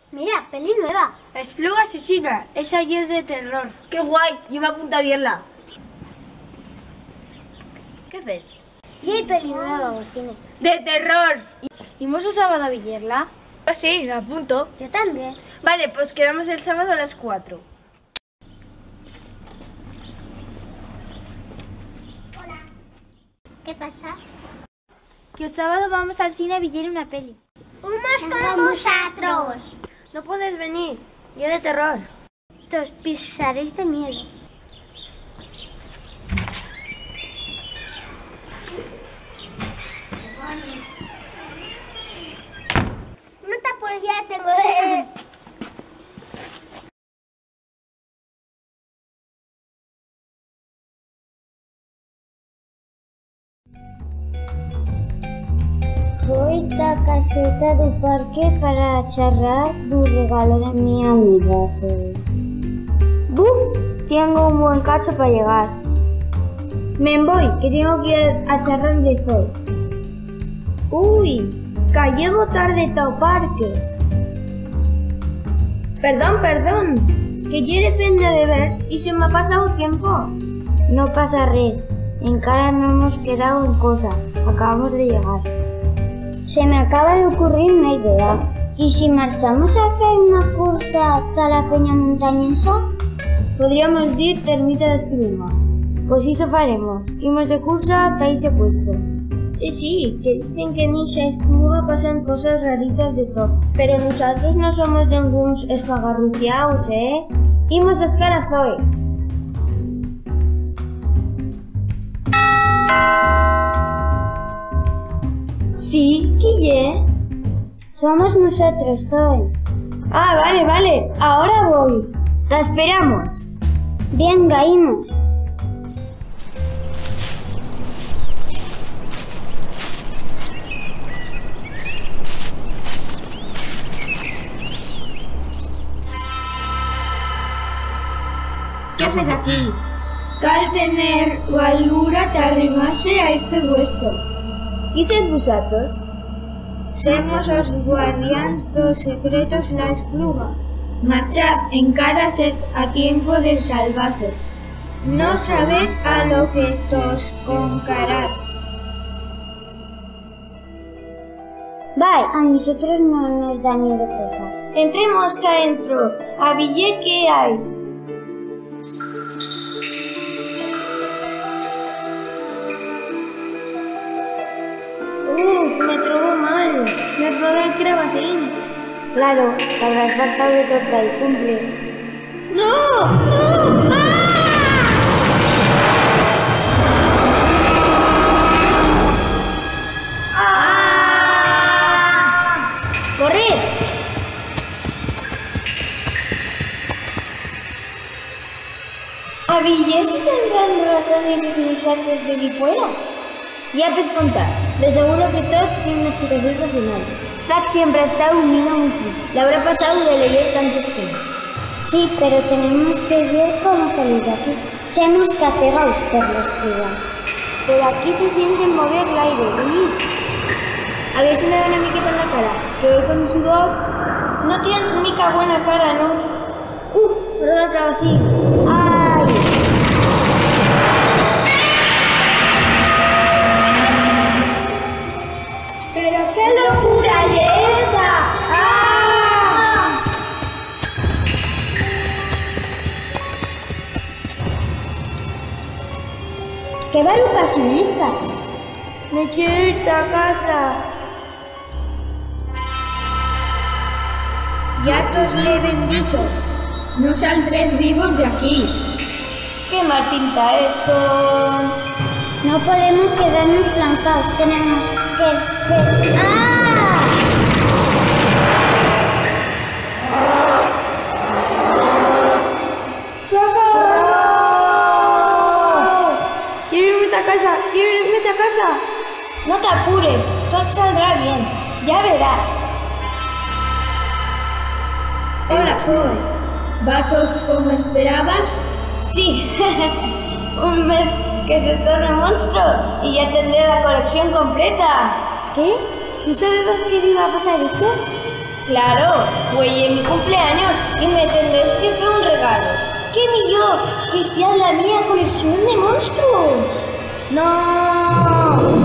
Mira, peli nueva. Espluga asesina. Esa ya es de terror. ¡Qué guay! Yo me apunto a verla. ¿Qué ves? Y hay peli nueva al cine. ¡De terror! ¿Imos el sábado a villerla? Yo sí, la apunto. Yo también. Vale, pues quedamos el sábado a las 4. ¿Qué pasa? Que el sábado vamos al cine a villar una peli. ¡Unos con vosotros! No puedes venir. Yo de terror. Os pisaréis de miedo. No te apures, ya tengo de... Foi da caseta do parque para charrar do regalo de mi amiga. ¡Buf! Tengo un buen cacho para llegar. Me voy, que tengo que ir a charrar de Zoe. ¡Uy! Que llego tarde ao parque. Perdón, que quiere fenda de vers y se me ha pasado tiempo. No pasa res, encara no hemos quedado en cosa, acabamos de llegar. Se me acaba de ocurrir una idea. ¿Y si marchamos a hacer una cursa a la peña montañesa? Podríamos dir termita de Espluga. Pues iso faremos. Imos de cursa ta ese puesto. Sí, que dicen que en esa Espluga pasan cosas raritas de todo. Pero nosotros no somos ninguns escagarruciaos, Imos a escar a Zoe. Sí, ¿qué? Somos nosotros, Zoe. Ah, vale, ahora voy. La esperamos. Venga, imos. ¿Qué haces aquí? Cal tener valura de arrimarse a este puesto. ¿Y sed vosotros? Semos os guardiáns dos secretos la Espluga. Marchad, encara sed a tiempo de salvazos. No sabéis a lo que tos concarad. Bye, a nosotros no nos da miedo cosa. Entremos ca dentro, a villé que hay. Me trobo mal. Me robé el cravatín. Claro, te habrás faltado de torta el cumple. ¡No! ¡Ah! ¡Ah! ¡Corred! ¿A Villés se tendrán ratones y muchachos de aquí fuera? Ya puedes contar. De seguro que todo tiene una explicación racional. Zack siempre ha estado un niño muy frío. Le habrá pasado de leer tantos temas. Sí, pero tenemos que ver cómo salir de aquí. Semos cacegaos por la Espluga. Pero aquí se siente mover el aire. Venid. A ver si me da una miqueta en la cara. Que voy con un sudor. No tienes mica buena cara, ¿no? Uf, perdón el trabacín. ¡Ay! ¡Pero qué locura es esa! ¡Ah! ¿Qué barucas son estas? Me quiero ir a casa. Ya os le he bendito. No saldréis vivos de aquí. ¡Qué mal pinta esto! No podemos quedarnos plantados. Tenemos que... ¡Ah! ¡Socorro! ¡Quiero irme a casa! No te apures, todo saldrá bien. Ya verás. Hola, Zoe. ¿Va todo como esperabas? Sí, un mes que se torne monstruo y ya tendré la colección completa. ¿Qué? ¿No sabías que iba a pasar esto? Claro, hoy es mi cumpleaños y me tendréis que hacer un regalo. ¡Qué millor! Que sea la mía colección de monstruos. ¡No!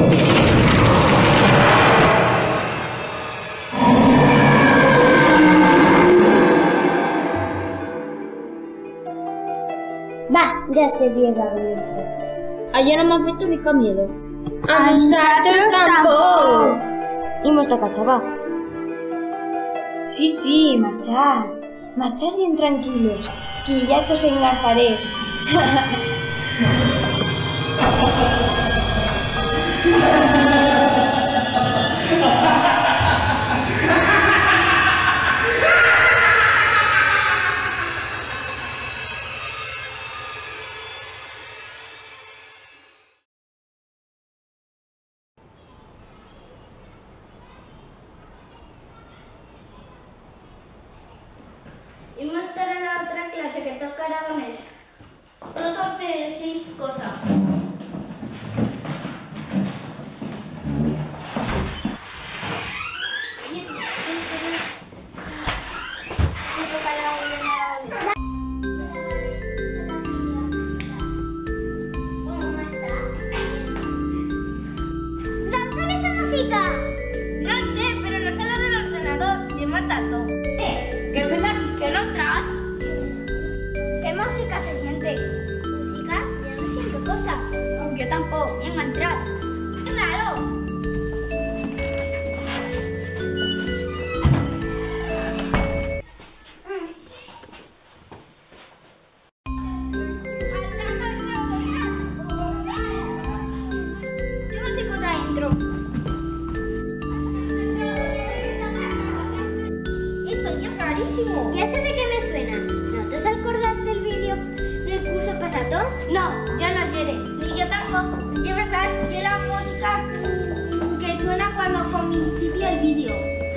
Va, ja seria Gabriel. Allò no m'ha fet una mica miedo. A nosaltres tampoc. Imos a casa, va. Sí, marchad. Marchad bien tranquilos, que ya os engarzaré. Imos estar en la otra clase que toca aragonés. Todos de 6 cosas. ¿Dónde sale esa música? No sé, pero no sale del ordenador. Y mata todo. ¿Qué ves aquí? ¿Que no entras? ¿Qué música se siente? ¿Música? Yo no siento cosa. Yo tampoco, venga a entrar. ¡Claro! Yo me pico de adentro. Esto ya es rarísimo. Ya sé de qué me suena. ¿No te acordas del vídeo del curso pasado? No, ya no quiere. Ni yo tampoco. Y es verdad que la música que suena cuando comienza el vídeo.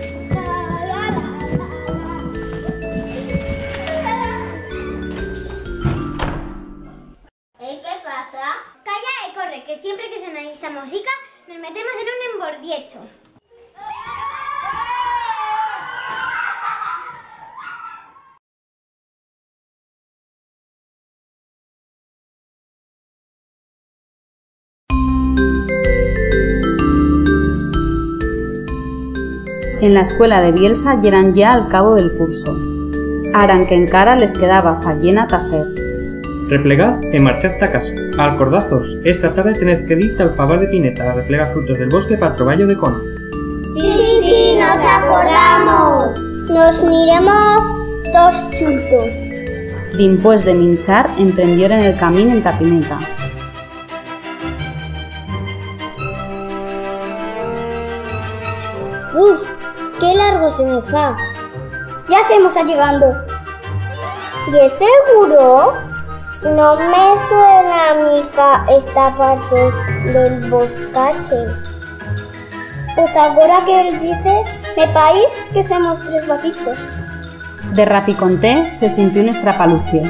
¿Qué pasa? Calla y corre, que siempre que suena esa música nos metemos en un embordiecho. En la escuela de Bielsa llegan ya al cabo del curso. Aran que encara les quedaba fallena tacer. Replegad e marchad a casa. Alcordazos, esta tarde tened que ir al favar de Pineta a replegar frutos del bosque para troballo de cono. Sí, nos acordamos. Nos miremos dos chultos. Dimpués de minchar, emprendieron el camino en Tapineta. Uf, qué largo se me fa. Ya estamos llegando. ¿Y es seguro? No me suena mica esta parte del boscache. Pues ahora que lo dices, me país que somos 3 vaquitos. De rapiconté se sintió un estrapalucio.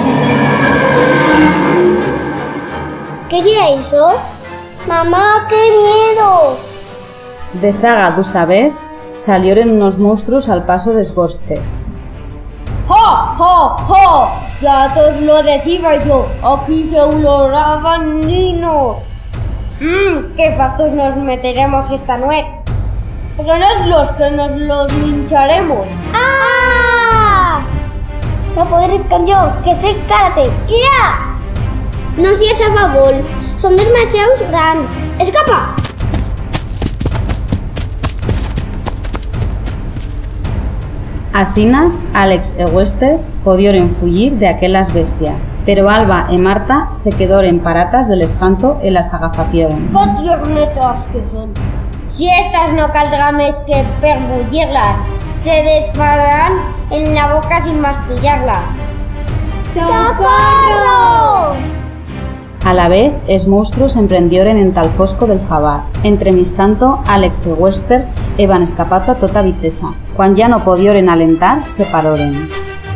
¿Qué era eso? ¡Mamá, qué miedo! De zaga d'usa vez salieron unos monstruos al paso de esborches. ¡Jo, jo, jo! Ya te os lo decía yo, aquí se oloraban niños. ¡Qué pastos nos meteremos esta noche! Ganadlos que nos los lincharemos. ¡Ah! No podré con yo, que sé karate. ¡Kia! No seas a favor, son demasiados grandes. ¡Escapa! Asinas, Alex e Wester podieron fugir de aquellas bestias, pero Alba e Marta se quedaron paratas del espanto y las agafapieron. ¡Qué tiernetas que son! Si estas no caldrán más que perbullirlas, se dispararán en la boca sin mastillarlas. ¡Socorro! A la vez, els monstruos emprendieron en tal fosco del favar. Entremistanto, Alex y Wester eban escapato a tota vitesa. Cuando ya no podioren alentar, se paroren.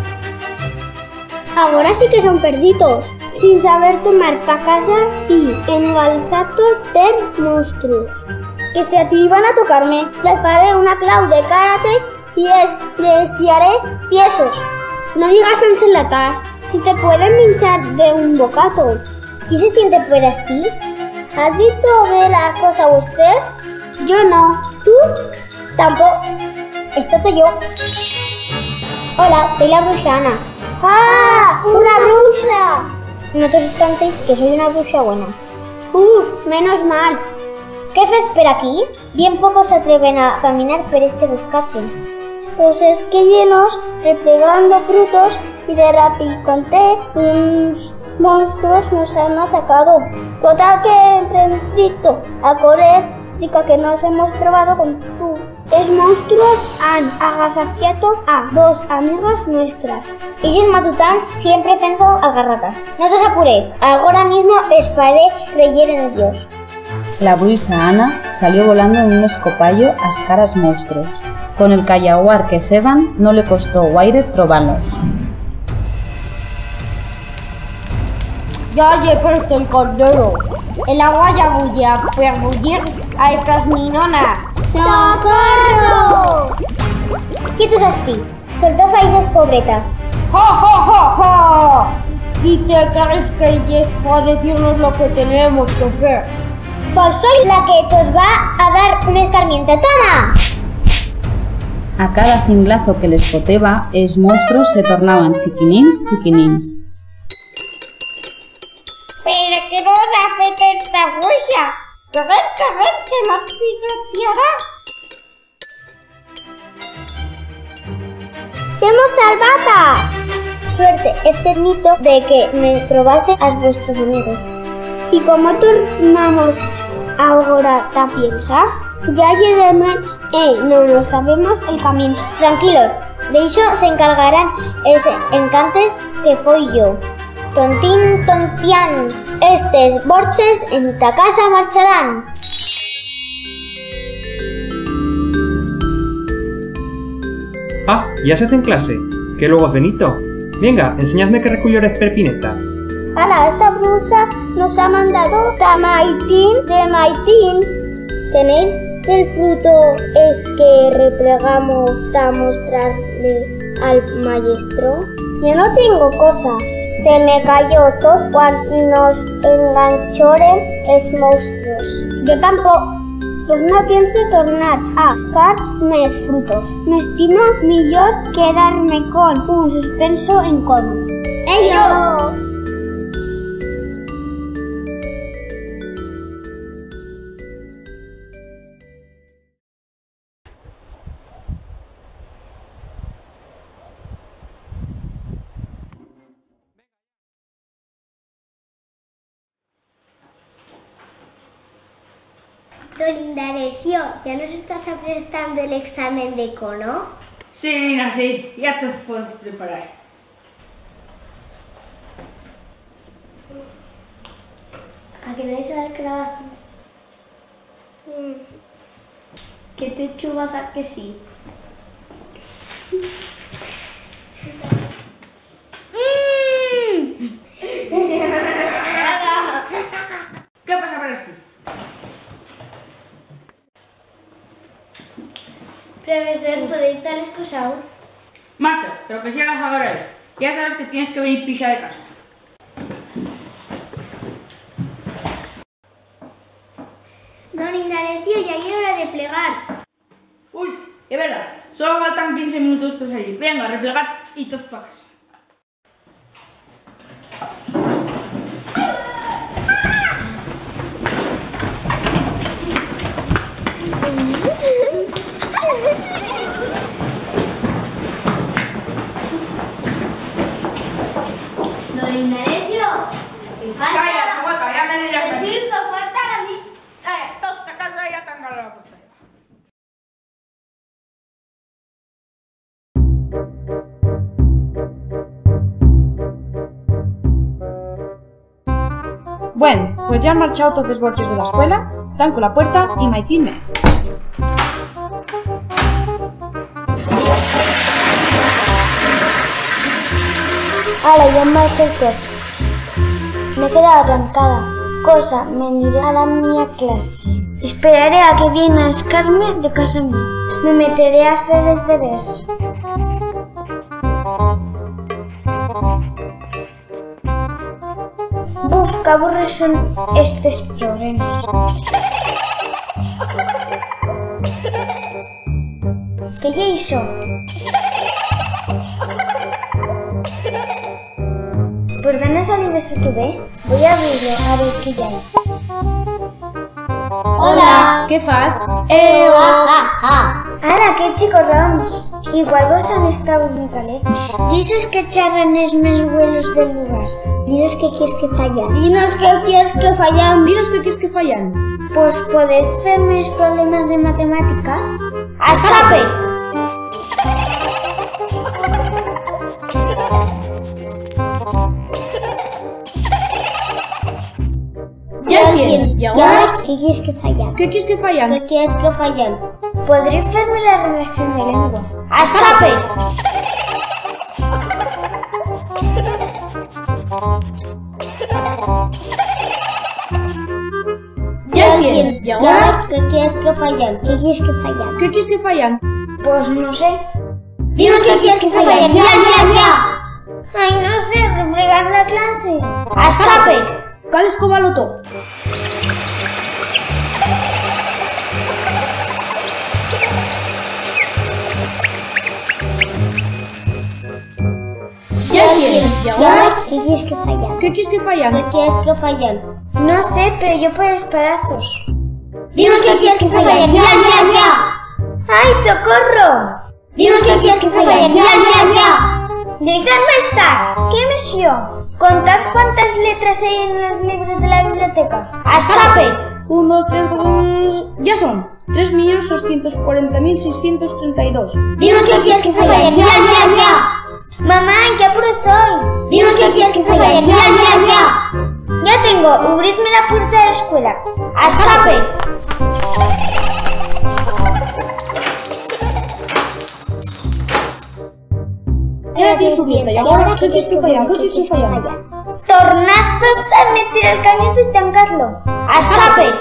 Ahora sí que son perditos, sin saber tomar pa casa y engalzados per monstruos. Que se atrevan a tocarme, les faré una clau de karate y es desearé tiesos. No digas ensaladas, si te pueden hinchar de un bocato. ¿Qué se siente por ti? ¿Has visto ver la cosa Wester? Yo no. ¿Tú? Tampoco. Esta soy yo. Hola, soy la bruja Ana. ¡Ah! ¡Una bruja! No te espantéis que soy una bruja buena. Uf, menos mal. ¿Qué fes per aquí? Bien pocos se atreven a caminar por este boscache. Pues es que llenos replegando frutos y de repente unos monstruos nos han atacado. Total que he emprendido a correr, dica que nos hemos trobado con tú. Els monstruos han agazafiado a dos amigas nuestras. Y si matutans siempre fendo algarratas. No te apuréis, ahora mismo les faré creer en Dios. La bruixa Ana salió volando en un escopallo a escar als monstruos. Con el callaguar que feban no le costó guaire trobarlos. Ya he puesto el cordero. El agua ya bulle a perbullir a estas minonas. ¡Socorro! ¡Quietos asti! Soltad a esas pobretas. ¡Ja, ja, ja, ja! ¿Y te crees que ellos va a decirnos lo que tenemos que hacer? Pues soy la que os va a dar un escarmiento. ¡Toma! A cada cinglazo que les foteba, els monstruos se tornaban chiquinins. ¿Pero qué nos hace esta bruja? ¡Corred, que nos pisoteará! ¡Semos salvatas! Suerte este mito de que me trobase a vuestros amigos. ¿Y cómo tornamos ahora ta piensa? Ya lleguemos, no lo sabemos el camino. Tranquilos, de eso se encargarán els encantes que fui yo. Tontín, tontián, estes borches en ta casa marcharán. Ah, ya se hace en clase. Que luego es Benito. Venga, enseñadme qué recullores perpineta. Ala, esta bruja nos ha mandado tamaitín de maitins. ¿Tenéis el fruto es que replegamos a mostrarle al maestro? Yo no tengo cosa. Se me cayó todo cuando nos enganchoren los monstruos. Yo tampoco. Pues no pienso tornar a buscar mis frutos. Me estimo mejor quedarme con un suspenso en conos. ¡Ello! Don Indalecio, ¿ya nos estás prestando el examen de cono? Sí, nena, sí. Ya te puedes preparar. ¿A que no es el crabazo? ¿Que te chubas a que sí? ¿Qué pasa para esto? Profesor, ¿puede ir tal excusado? Marcha, pero que si hagas ahora él. Ya sabes que tienes que venir picha de casa. Don Indalecio, ya es hora de plegar. Uy, es verdad. Solo faltan 15 minutos de salir. Venga, a replegar y todos para casa. Don Indalecio, ¿qué falta? Calla, hueca, ya me dirás. Sí, que falta a mí. Toda esta casa ya te han ganado la puerta. Bueno, pues ya han marchado todos los borches de la escuela, tanco la puerta y maitín mes. Ahora ya han marchado todos. Me he quedado atrancada. Cosa, me diré a la mía clase. Esperaré a que viene a sacarme de casa mía. Me meteré a hacer los deberes. Buf, que aburres son estos problemas. ¿Qué ya hizo? ¿Por dónde ha salido ese tube? Voy a abrirlo a ver qué ya hay. Hola. Què fas? Ara, qué chicorrons. Igual vos han estado en calet. Dices que charran es más vuelos del lugar. Dinos qué quieres que fallan. Dinos qué quieres que fallan. Dinos què quieres que fallan. Pues podéis hacerme problemas de matemáticas. ¡A escape! Ja el tienes. I ahora? ¿Qué quieres que fallan? Què quieres que fallan? ¿Qué quieres que fallan? ¿Podré hacerme la redacción de lengua? ¡A escape! Ja el tienes. I ahora? ¿Qué quieres que fallan? ¿Qué quieres que fallan? Què quieres que fallan? Pues no sé. Dinos qué quieres que fallan. ¡Ya! Ay, no sé, replegar la clase. ¡A escape! Cal escovar-lo tot. Ja el tienes. I ahora? ¿Qué quieres que fallan? Què quieres que fallan? ¿Qué quieres que fallan? No sé, pero yo puedo esperazos. Dinos qué quieres que fallan. ¡Ya! ¡Ay, socorro! Dinos qué quieres que fallan. ¡Ya! Dejadme estar. ¿Qué misión? Contad cuántas letras hay en los libros de la biblioteca. ¡A escape! 1, 2, 3, 4... Ya son 3.240.632. Dinos qué quieres que fallan. ¡Ya! Mamá, ¿qué apuro soy? Dinos qué quieres que fallan. ¡Ya! Ya tengo. Abridme la puerta de la escuela. ¡A escape! Ja tienes tu dieta. I ahora? Què quieres que fallan? Què quieres que fallan? Tornazos a meter el cañoto y tancadlo. ¡A escape!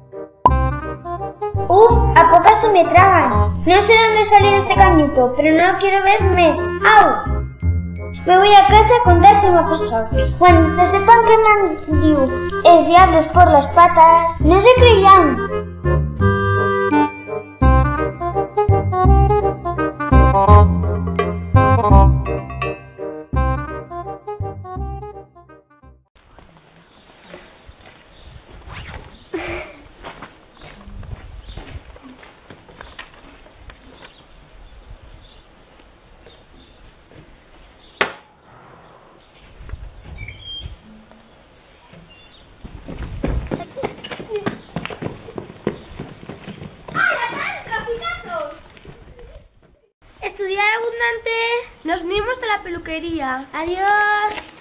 Uf, a pocas se me tragan. No sé dónde salió este cañuto, pero no lo quiero ver más. ¡Au! Me voy a casa a contar qué me ha pasado. Cuando sepan que me han dicho es diablos por las patas, no se creían. Estudiar abundante. Nos vemos a la peluquería. Adiós.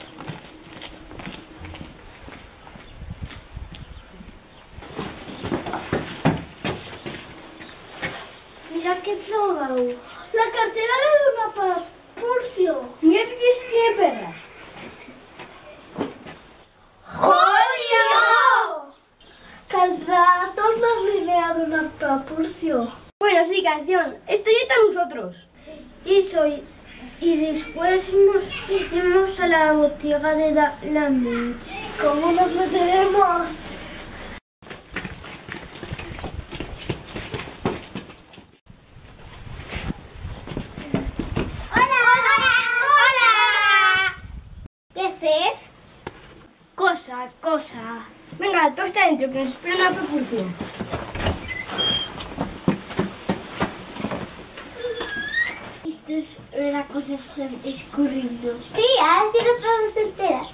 Mira qué todo. La cartera de Dona Purcio. Mira que tiene perra. ¡Jolio! Caldrá tornar a Dona Purcio. Bueno, sí, canción. Estoy a nosotros. Y después iremos a la botiga de la Minch. ¿Cómo nos meteremos? ¡Hola! ¿Qué haces? Cosa. Venga, tú está dentro, que nos espera una propulsión. La cosa está escurriendo. Sí, ahora sí nos podemos enterar.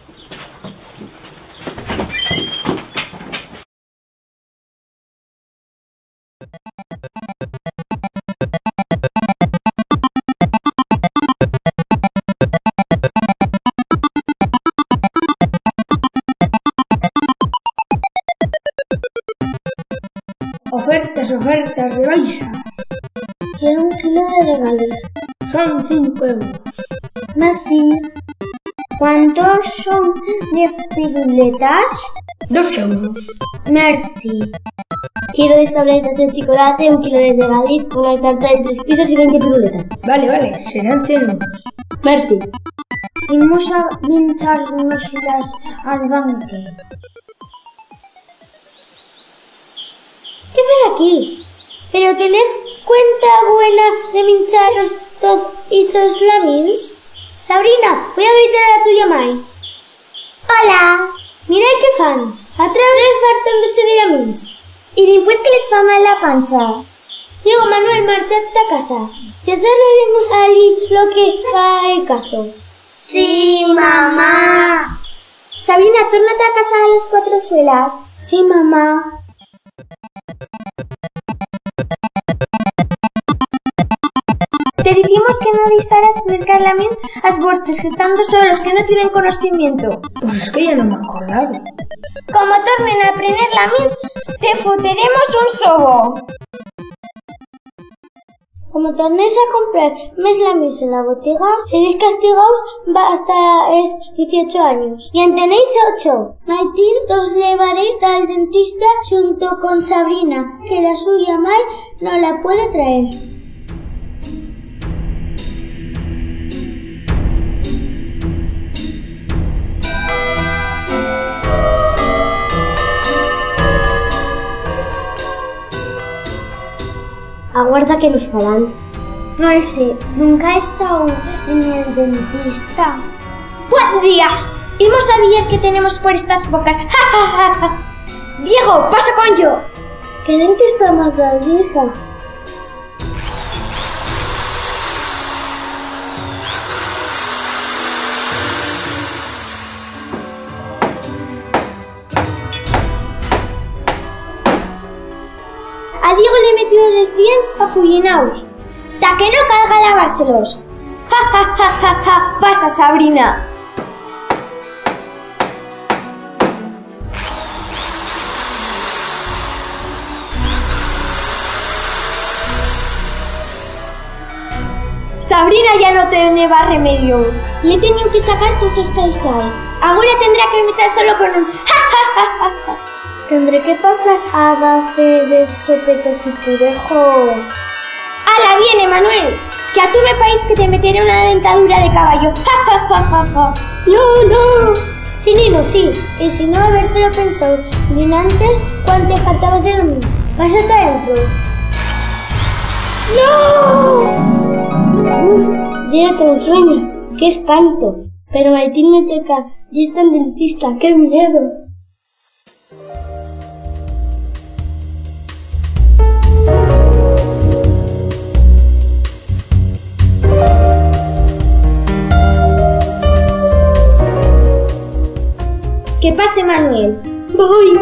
Ofertas de baixas. Quiero 1 kilo de regalos. Son 5 euros. Merci. ¿Cuántos son 10 piruletas? 2 euros. Merci. Quiero 10 tabletas de chocolate, 1 kilo de regaliz, una tarta de 3 pisos y 20 piruletas. Vale, serán 100 euros. Merci. Vamos a pincharnos las al banque. ¿Qué haces aquí? ¿Pero tenés cuenta buena de mincharos todos esos lamins? Sabrina, voy a gritar a la tuya mai. Hola. Mira qué fan. A vez fartándose de lamins. Y después que les fa mal la pancha. Diego, Manuel, marchate a casa. Ya daremos a Ali lo que fa el caso. Sí, mamá. Sabrina, tórnate a casa de las 4 suelas. Sí, mamá. Te decimos que no deixaras explicar lamins as vostres estando solos, que no tienen conocimiento. Pues es que ya no me acordaba. Como tornen a aprender lamins, te foteremos un sobo. Como tornéis a comprar mes lamins en la botiga, seréis castigados hasta es 18 años. Y en tenéis 8. Maitín os llevaré al dentista junto con Sabrina, que la suya mai no la puede traer. Aguarda que nos falan. No lo sé, nunca he estado en el dentista. ¡Buen día! Hemos sabido que tenemos por estas bocas. ¡Ja, ja, ja, ja! Diego, pasa con yo. ¿Qué dentista más vieja? A Diego le metió los dientes afullinaos. ¡Ta que no calga lavárselos! ¡Ja, ja, ja, ja, ja! ¡Pasa, Sabrina! Sabrina ya no tiene remedio. Le he tenido que sacar todas las calzadas. Ahora tendrá que meter solo con un ja, ja, ja, ja, ja. Tendré que pasar a base de sopetos y purejo. ¡Hala, viene, Manuel! Que a tú me parece que te meteré una dentadura de caballo. ¡Ja, ja, ja, ja, ja! ¡No, no! Sí, Nino, sí. Y si no, habértelo pensado. Ni antes, cuando te faltabas de lamins. Pásate adentro. ¡No! Uf, ya tengo un sueño. ¡Qué espanto! Pero Maitín me toca. Y está en dentista. ¡Qué miedo! Que pase, Manuel. Voy.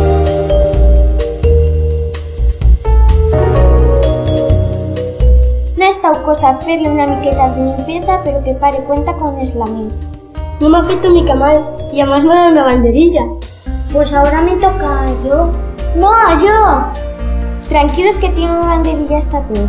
No ha estado cosa hacerle una miqueta de limpieza, pero que pare cuenta con los lamins. No me afecta mi camal y además me da una banderilla. Pues ahora me toca a yo. ¡No, a yo! Tranquilos que tiene una banderilla esta tú.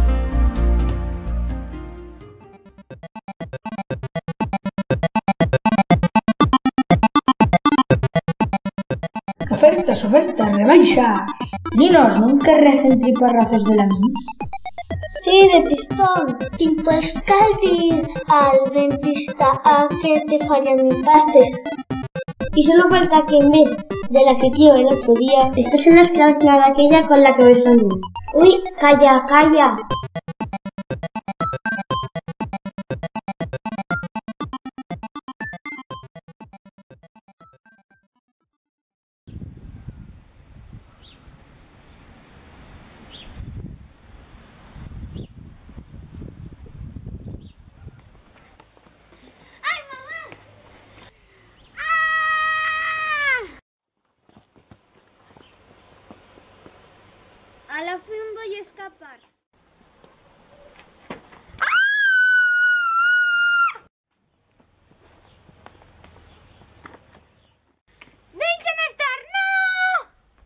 Ofertas, rebaixas. Ninos, non querrecen triparrazos de lamins? Sí, de pistón. Y pues cal al dentista a que te fallan impastes. Y solo falta que en vez de la que dio el otro día, estés en la cláusula de aquella con la que ves a mí. Uy, calla, calla. A la fin voy a escapar. ¡Déixeme estar! ¡No!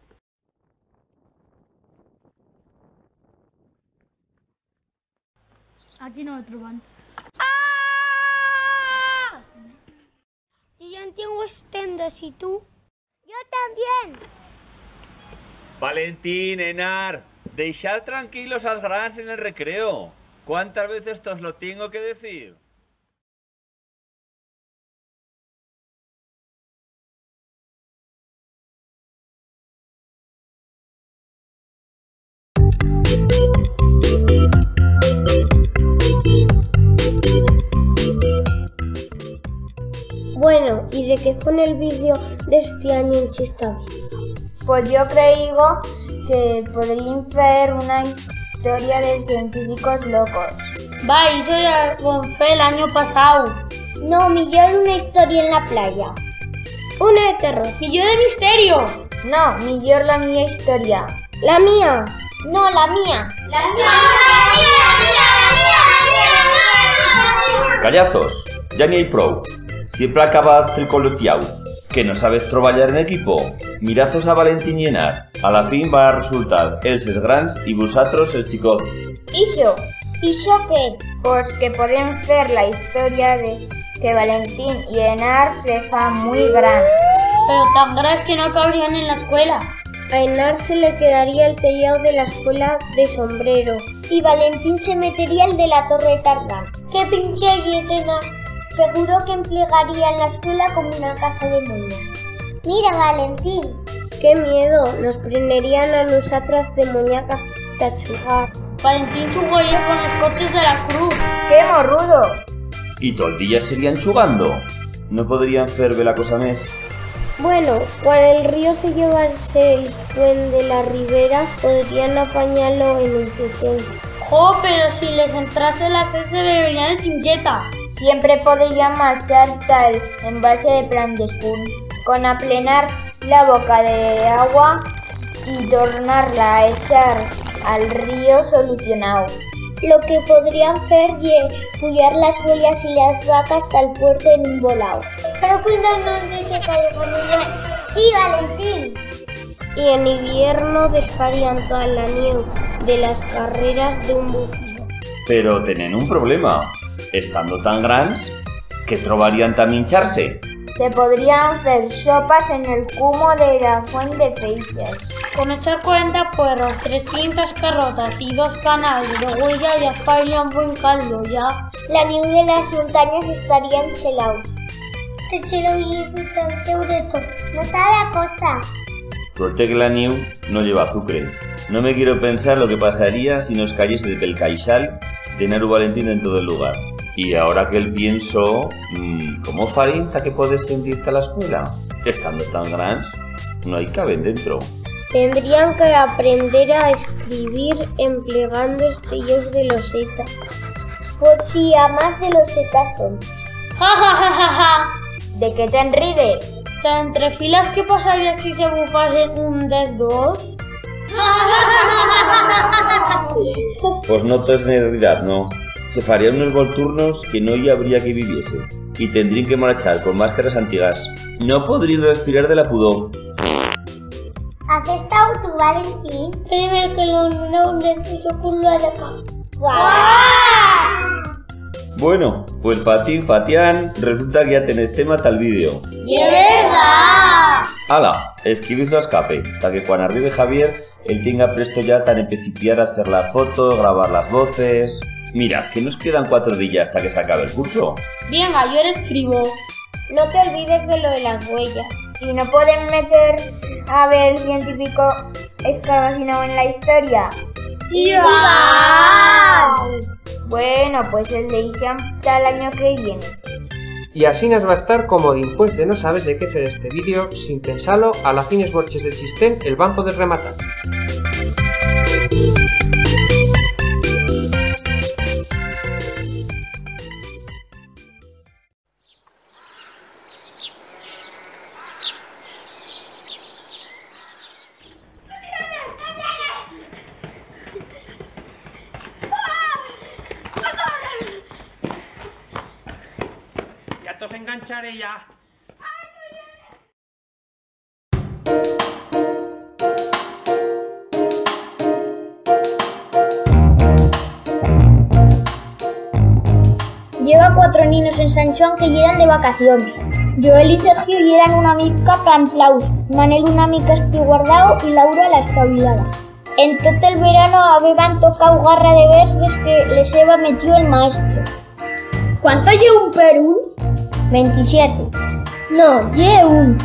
Aquí no lo troban. ¡Ah! Yo ya tengo estendos, ¿y tú? Yo también. Valentín, Enar, deixad tranquilos als grans en el recreo. ¿Cuántas veces os lo tengo que decir? Bueno, ¿y de qué fue el vídeo de este año en Chistavi? Pues yo creo que podrían hacer una historia de científicos locos. Va, yo ya lo hice el año pasado. No, millor una historia en la playa. Una de terror. ¡Millor de misterio! No, millor la mía historia. La mía. No, la mía. La mía. Callazos, ya ni hay pro. Siempre acabas tricoloteaus. Que no sabes traballar en equipo. Mirazos a Valentín y Enar. A la fin va a resultar ells grans y vosotros el chicoz. ¿Iso? ¿Iso qué? Pues que pueden hacer la historia de que Valentín y Enar se fan muy grandes. Pero tan grandes que no cabrían en la escuela. A Enar se le quedaría el tellado de la escuela de sombrero. Y Valentín se metería el de la torre de Tardán. ¡Qué pinche llena! Seguro que emplearían la escuela como una casa de moñas. Mira, Valentín. ¡Qué miedo! Nos prenderían a nosotras de muñecas de chugar. Valentín chugaría con los coches de la cruz. ¡Qué morrudo! Y todo el día serían chugando. No podrían fer la cosa més. Bueno, cuando el río se llevase el puente de la ribera, podrían apañarlo en un petén. ¡Jo, pero si les entrase la sed se beberían el cinqueta! Siempre podrían marchar tal embalse de Plandespool, con aplenar la boca de agua y tornarla a echar al río solucionado. Lo que podrían hacer es pullar las huellas y las vacas hasta el puerto en un volado. Pero cuídanos de que caigan ellas. Sí, Valentín. Y en invierno desfarían toda la nieve de las carreras de un bufio. Pero tienen un problema. Estando tan grans, que trobarían tan hincharse. Se podrían hacer sopas en el cumo de la fuente de Feixas. Con echar 40 puerros, 300 carrotas y 2 canales de huella ya farían buen caldo, ya. La nieve de las montañas estaría enchelados. Te chelo y tan segureto. No sabe a cosa. Suerte que la nieve no lleva azúcar. No me quiero pensar lo que pasaría si nos cayese del caixal de Naru Valentín en todo el lugar. Y ahora que el pienso, ¿cómo farinta que puedes sentirte a la escuela? Estando tan grandes, no hay caben dentro. Tendrían que aprender a escribir empleando estellos de loseta. Pues sí, a más de losetas son. ¡Ja, ja, ja, ja, ja! ¿De qué te enrides? ¿Tan entre filas qué pasaría si se bufasen un des dos? Pues no es en realidad, no. Se farían unos volturnos que no ya habría que viviese. Y tendrían que marchar con máscaras antiguas. No podrían respirar de la pudor. ¿Has estado tú, Valentín? Primero que lo necesito por lo de acá. ¡Guau! Bueno, pues Fatián, resulta que ya tenés tema tal vídeo. ¡Verdad! ¡Hala! Escribidlo a escape, para que cuando arribe Javier, él tenga presto ya tan empecipiar a hacer las fotos, grabar las voces... Mirad, que nos quedan 4 días hasta que se acabe el curso. Venga, yo le escribo. No te olvides de lo de las huellas. ¿Y no pueden meter a ver el científico escarabajo en la historia? ¡Wow! Bueno, pues el de Isham hasta el año que viene. Y así nos va a estar como después de no saber de qué hacer este vídeo, sin pensarlo, a la fines borches de Chistén el van poder rematar. Ya te os engancharé ya. Lleva 4 niños en San Juan que llegan de vacaciones. Joel y Sergio eran una mica planplaus, Manel una mica espiguardao y Laura la espabilada. En todo el verano habían tocado garra de vers desde que les heba metido el maestro. ¿Cuánto lleva un perún? 27. No, lleva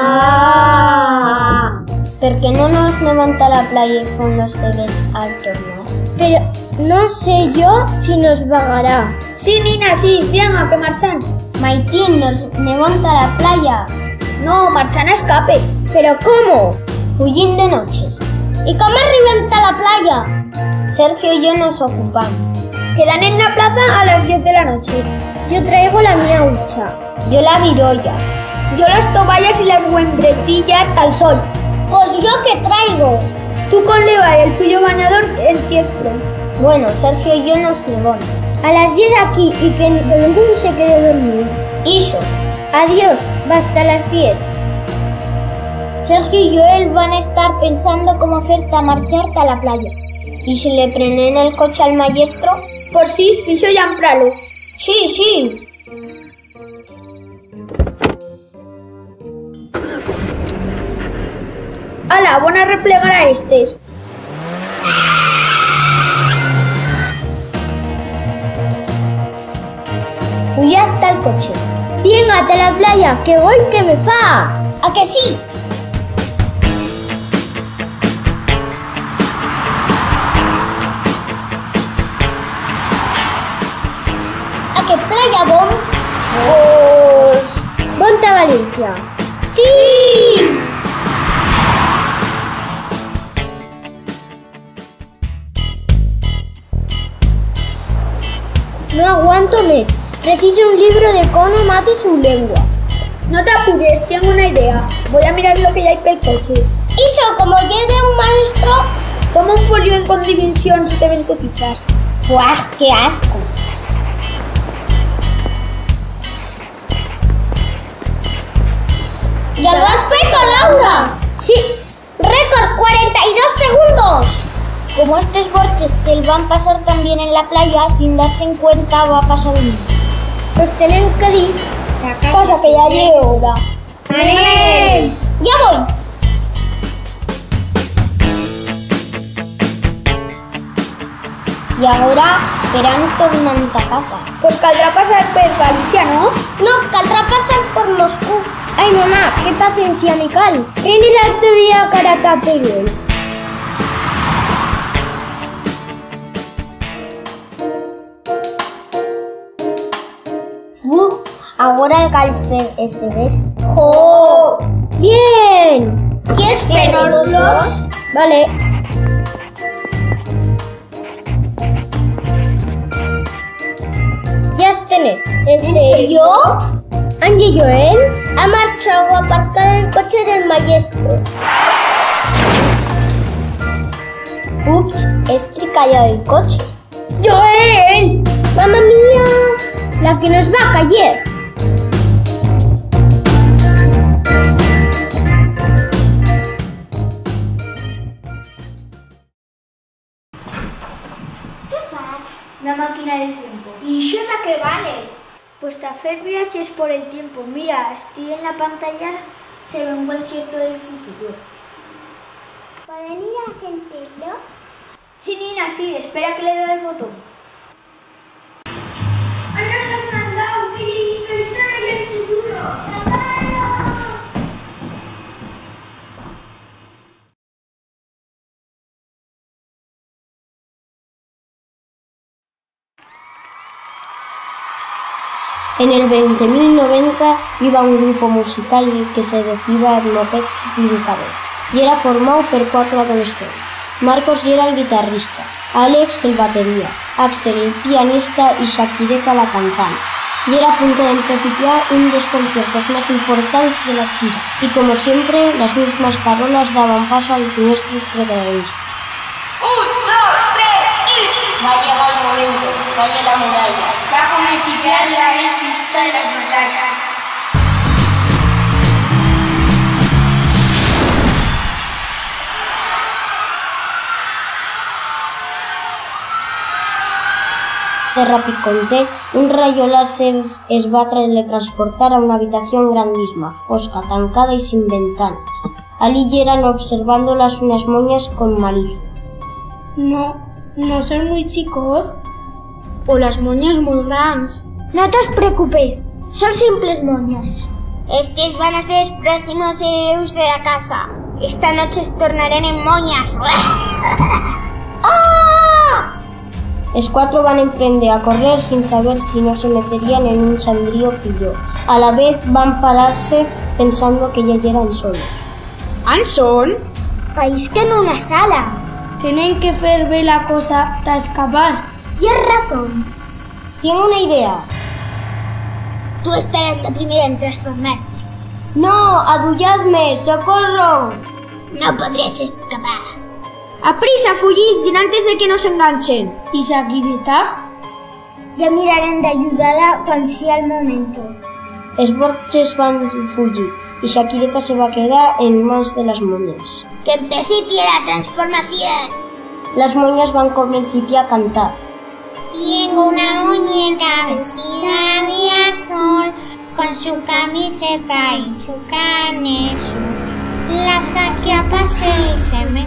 Porque no nos levanta la playa y son los bebés al tornar. Pero no sé yo si nos vagará. Sí, Nina, sí, venga, que marchan. Maitín, nos levanta la playa. No, marchan a escape. ¿Pero cómo? Fullín de noches. ¿Y cómo reventa la playa? Sergio y yo nos ocupamos. Quedan en la plaza a las 10 de la noche. Yo traigo la mía hucha. Yo la virolla. Yo las toballas y las huembretillas al sol. Pues yo qué traigo. Tú con leva y el tuyo bañador en tiestro. Bueno, Sergio y yo nos levamos. A las 10 aquí y que ninguno se quede dormido. Iso. Adiós, basta las 10. Sergio y Joel van a estar pensando cómo hacerte a marcharte a la playa. ¿Y si le prenden el coche al maestro? Por sí, iso ya en pralo. Sí. Ala, van a replegar a estes. Fui hasta el coche. Viengate a la playa, que voy que me fa. ¿A que sí? ¿A qué playa vos? Pues... Ponte a Valencia. ¡Sí! No aguanto mes. Preciso un libro de cono mate su lengua. No te apures, tengo una idea. Voy a mirar lo que ya hay para el coche. Eso, como llegue un maestro... Toma un folio en condimensión si te ven tus cifras. ¡Guau, qué asco! ¡Ya lo has feito, Laura! Sí, récord 42 segundos. Como estos borches se van a pasar también en la playa, sin darse en cuenta va a pasar un mes. Pues tienen que ir. Pasa que ya llegue hora. ¡Manel! ¡Ya voy! Y ahora verán tornant a casa. Pues caldrá pasar por Galicia, ¿no? No, caldrá pasar por Moscú. Ay, mamá, qué paciencia, Mical. Ni la tuya cara Perú. Ahora el calcer este mes. ¡Jo! ¡Bien! ¿Quieres ferro los dos? Vale. Ya tenés. ¿En serio? Angie y Joel ha marchado a aparcar el coche del maestro. Ups, he estricallado el coche. ¡Joel! ¡Mamma mía! La que nos va a caer. Una máquina del tiempo. ¿Y yo la que vale? Pues te hacer viajes por el tiempo. Mira, estoy en la pantalla, se ve un concierto del futuro. ¿Pueden ir a sentirlo? Sí, Nina, sí, espera que le doy el botón. ¡Ahora se han mandado! ¡Listo! ¡Están en el futuro! En el 20.090 iba un grupo musical que se decía Mopeds Implicados y era formado por 4 adolescentes. Marcos era el guitarrista, Alex el batería, Axel el pianista y Shakireta la cantante. Y era a punto de empezar un de los conciertos más importantes de la China. Y como siempre, las mismas parolas daban paso a los nuestros protagonistas. 1, 2, 3 y... Va a llegar el momento, calle la muralla. Va a comenzar la fiesta de las batallas. De repiconter, un rayo láser es va teletransportar a una habitación grandísima, fosca, tancada y sin ventanas. Allí llegan observándolas unas moñas con malicia. No son muy chicos. O las moñas muy grandes. No te os preocupéis, son simples moñas. Estos van a ser los próximos héroes de la casa. Esta noche se tornarán en moñas. ¡Ah! Els cuatro van emprender a correr sin saber si no se meterían en un sandrío pillo. A la vez van pararse pensando que ya llegan solos. ¿En son? País que en una sala. Tienen que fer bé la cosa de escapar. Tienes razón. Tengo una idea. Tú estarás la primera en transformarte. No, adulladme, socorro. No podrás escapar. ¡Aprisa, fugid, antes de que nos enganchen! ¿Y Shakireta? Ya mirarán de ayudarla cuando sea el momento. Els borges van fugir y Shakireta se va a quedar en manos de las moñas. ¡Que principie la transformación! Las moñas van a principiar a cantar. Tengo una muñeca vestida de azul, con su camiseta y su carne azul. La saqué a pasear y se me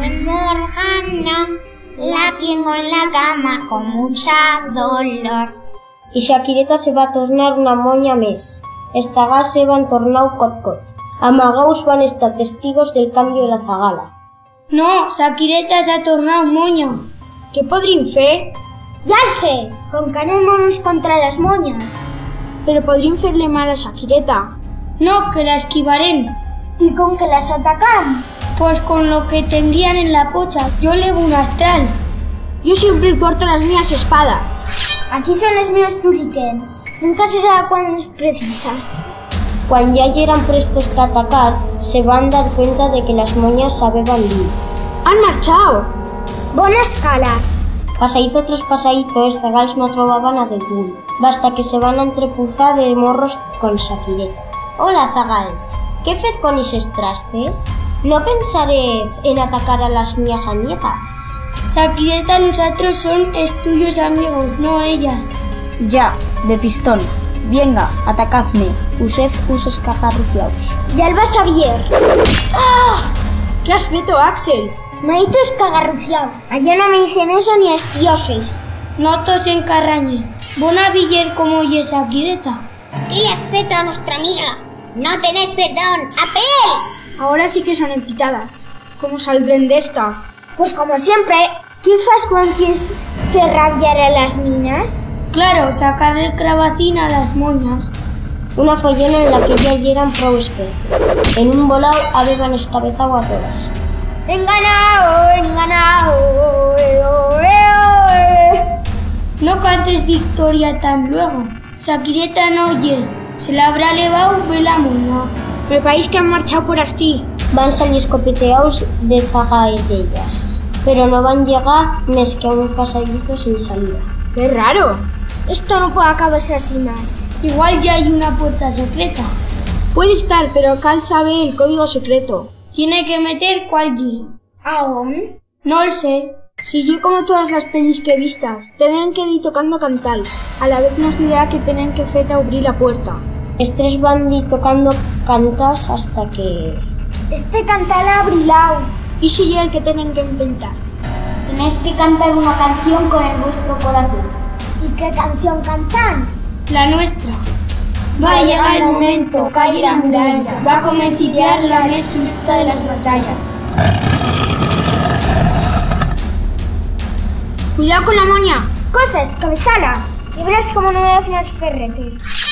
enmorjana. La tengo en la cama con mucha dolor. Y Shakireta se va a tornar una moña més. Els zagals se van tornar cot-cot. Amagaus van estar testigos del cambio de la zagala. No, Shakireta s'ha tornat moña. Què podríem fer? Ja el sé! Concarem-nos contra les moñas. Però podríem fer-le mal a Shakireta. No, que la esquivarem. ¿Y con que las atacan? Pues con lo que tendrían en la pocha. Yo levo un astral. Yo siempre porto las mías espadas. Aquí son los míos shurikens. Nunca se sabe cuándo es precisas. Cuando ya eran prestos a atacar, se van a dar cuenta de que las moñas saben bien. ¡Han marchado! Buenas calas. Pasadizo tras pasadizo, els zagals no trobaven a ningú. Basta que se van a entrepuzar de morros con Shakireta. Hola, zagals. ¿Qué fez con esos trastes? ¿No pensaréis en atacar a las mías amigas? Shakireta, nosotros son tuyos amigos, no ellas. Ya, de pistón. Venga, atacadme. Usted usos cagarruciaos. Ya el vas a ver. ¡Ah! ¿Qué has feito, Axel? Me he escagarruciado. Allá no me dicen eso ni es dioses. No tos encarrañe. Bona viller como oye Shakireta. ¿Qué has feito a nuestra amiga? ¡No tenéis perdón! ¡Apels! Ahora sí que son empitadas. ¿Cómo saldrán de esta? Pues como siempre. ¿Qué fas cuando quieres hacer rabiar a las niñas? Claro, sacar el cravacín a las moñas. Una follona en la que ya eran prou expertos. En un volao habían escabezado a todas. ¡Enganao! ¡Enganao! No cantes victoria tan luego. Shakireta no oye. Se la habrá levado ve la moña. Me parece que han marchado por asti. Van salir escopeteados de zagaellas, pero no van llegar més que a un pasadizo sin salida. ¡Qué raro! Esto no puede acabarse así más. Igual ya hay una puerta secreta. Puede estar, pero Cal sabe el código secreto. Tiene que meter cuál día. ¿Aún? No lo sé. Si yo como todas las pelis que he vistas, tienen que ir tocando cantals. A la vez nos dirá que tienen que feta abrir la puerta. Els tres van ir tocando cantas hasta que... Este cantal abrilao. Y si el que tienen que inventar. Tenéis que cantar una canción con el vuestro corazón. ¿Y qué canción cantan? La nuestra. Va a llegar el momento, calle la muralla. Va a comenzar la més justa de las batallas. ¡Cuidado con la moña! ¡Cosas, cabezala! Y verás cómo no me das más ferrete.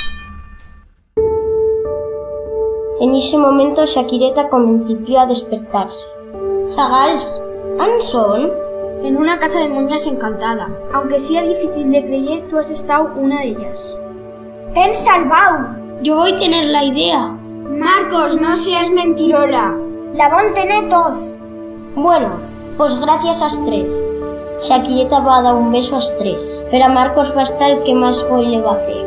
En ese momento Shakireta comenzó a despertarse. Zagals, ¿an son? En una casa de moñas encantada. Aunque sea difícil de creer, tú has estado una de ellas. ¡Te han salvado! Yo voy a tener la idea. Marcos, no seas mentirola. La van tener todos. Bueno, pues gracias a los tres. Shakireta va a dar un beso a los tres, pero a Marcos va a estar el que más gol le va a hacer.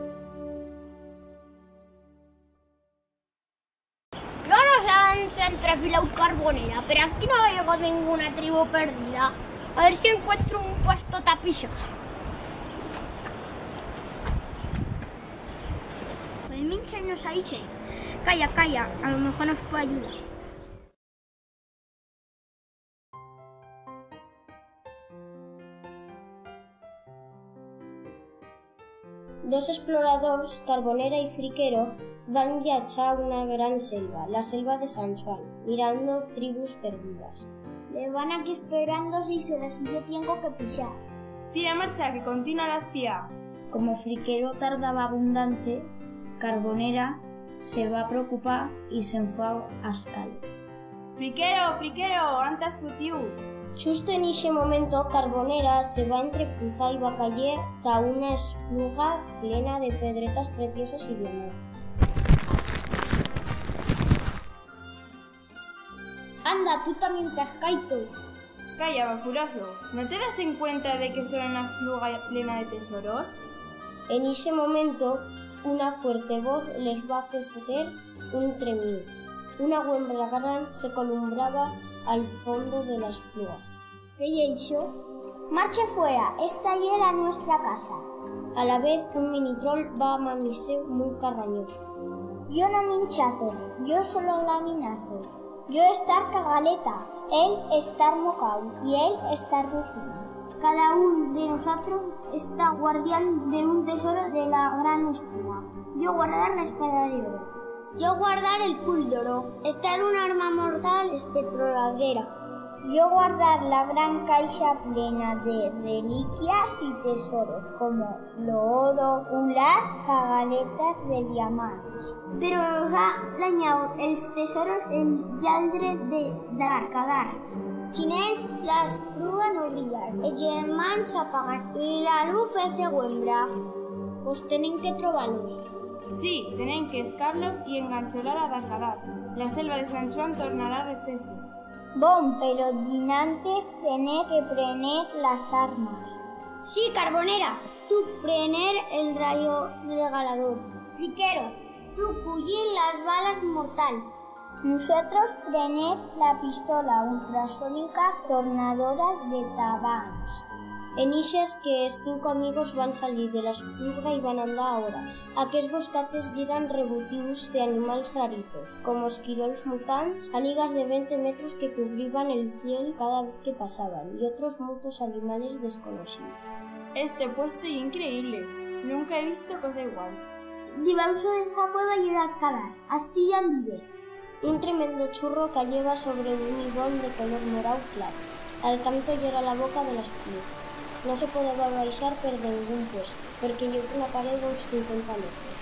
No nos han refilado Carbonera, pero aquí no ha llegado ninguna tribu perdida. A ver si encuentro un puesto tapilla. Pues minchanos ahí, sí. Calla, calla, a lo mejor nos puede ayudar. Dos exploradors, Carbonera y Friquero, van viatjar a una gran selva, la selva de San Juan, mirando tribus perdidas. Le van aquí esperando si se las yo tengo que pisar. Tira marcha, que continúa la espía. Como Friquero tardaba abundante, Carbonera se va a preocupar y se enfua a escala. Friquero, Friquero, antes futiu. Justo en ese momento, Carbonera se va a entrecruzar y va a caer a una espluga plena de pedretas preciosas y diamantes. Anda, tú también te has caído. Calla, bafuroso. ¿No te das en cuenta de que son una espluga plena de tesoros? En ese momento, una fuerte voz les va a hacer un tremido. Una huembra gran se columbraba al fondo de la espluga. ¿Qué es eso? ¡Marche fuera! Esta ya era nuestra casa. A la vez, un mini-troll va a mamirse muy carrañoso. Yo no minchazos, yo solo laminazos. Yo estar cagaleta, él estar mocao y él estar rufino. Cada uno de nosotros está guardián de un tesoro de la gran espluga. Yo guardar la espada de oro. Yo guardar el cul de oro, estar un arma mortal espectroladera. Yo guardar la gran caixa plena de reliquias y tesoros, como lo oro, ulas, cagaletas de diamantes. Pero nos ha dañado els tesoros el lladre de Darkadar. Sin ells, la espluga no brilla, els germans s'apagats i la luz se huembra. Pues tenim que trobar-los. Sí, tenéis que escarlos y engancholar a Darkadar. La selva de San Juan tornará a recerse. Bon, pero dinantes tener que prener las armas. Sí, Carbonera, tú prener el rayo regalador. Friquero, tú cullir las balas mortal. Nosotros prener la pistola ultrasónica tornadora de tabans. En ixes que els 5 amigos van salir de l'espluga y van andar a horas. Aquests boscatges eran rebutius de animals rarizos, como esquirols mutants, anigas de 20 metros que cubrían el cielo cada vez que pasaban, y otros muchos animales desconocidos. Este puesto es increíble. Nunca he visto cosa igual. Debajo de esa cueva y Darkadar, Astillan vive. Un tremendo churro que lleva sobre un midón de color morado claro. Al canto llora la boca de la espluga. No se puede baixar per ningún puesto, porque yo una pared de unos 50 metros.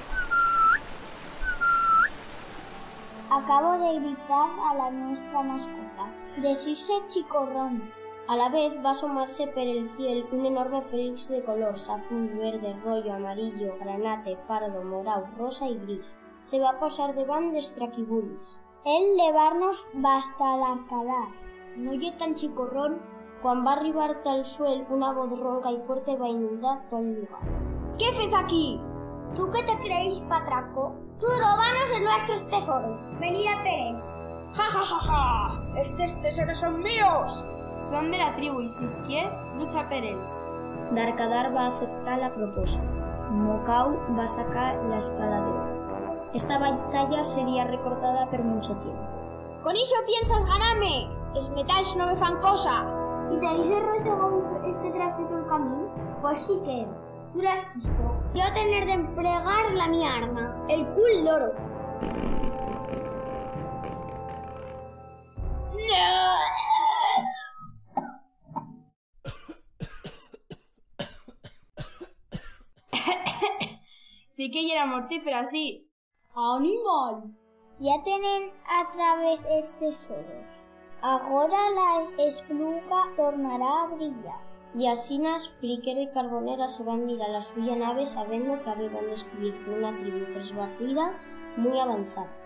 Acabo de gritar a la nuestra mascota, decirse chicorrón. A la vez va a asomarse por el cielo un enorme félix de colores azul, verde, rollo, amarillo, granate, pardo, morado, rosa y gris. Se va a posar davant dels traquibulis. El llevarnos va hasta Darkadar. No lle tan chicorrón. Cuando va a arribar al suelo, una voz ronca y fuerte va a inundar todo el lugar. ¿Qué haces aquí? ¿Tú qué te creéis, patraco? ¡Tú robanos en nuestros tesoros! ¡Venir a Pérez! ¡Ja, ja, ja, ja! ¡Estos tesoros son míos! Son de la tribu y si quieres, lucha per ells. Darkadar va a aceptar la propuesta. Mocao va a sacar la espada de oro. Esta batalla sería recordada por mucho tiempo. ¿Con eso piensas ganarme? ¡Es metals no me fan cosa! ¿Y te hizo rozagado este traste todo el camino? Pues sí que tú lo has visto. Yo tener de emplear la mi arma, el cul d'oro. Sí que era mortífera, sí. ¡Animal! Ya tienen a través estos tesoros. Ahora la espluga tornará a brillar. Y así Friquero y Carbonera se van a ir a la suya nave sabiendo que habían descubierto una tribu tresbatida muy avanzada.